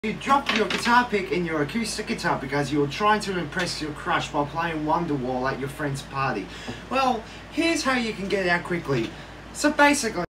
You drop your guitar pick in your acoustic guitar because you're trying to impress your crush while playing Wonderwall at your friend's party. Well, here's how you can get it out quickly. So basically,